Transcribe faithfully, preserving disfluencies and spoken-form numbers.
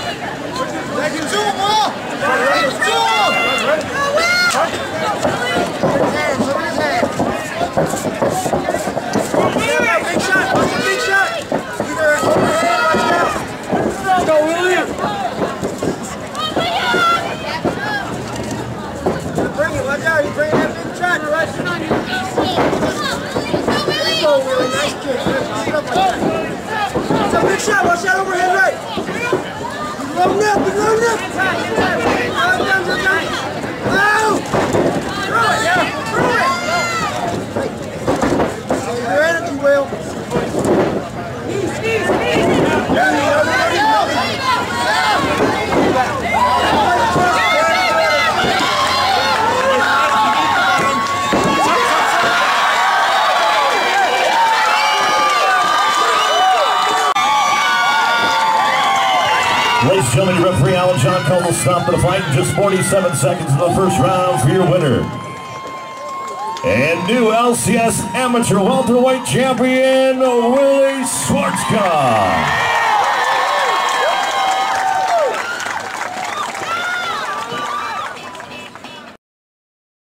Big shot, watch that overhead right. He's loading up, he's loading up. Oh! Throw it, yeah, throw it. Your energy, Will. Sneeze, sneeze, sneeze. Ladies and gentlemen, your referee Alan John Cole will stop the fight in just forty-seven seconds in the first round for your winner. And new L C S Amateur Welterweight Champion, Willie Schwarzkopf.